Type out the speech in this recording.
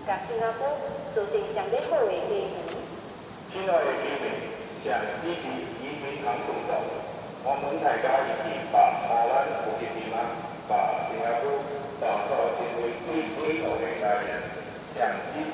甲新加坡做成上美好的家园。 亲爱的居民，想支持移民行动作，我们大家一起把荷兰国际地把新加坡打造成为最美好的家园。想支持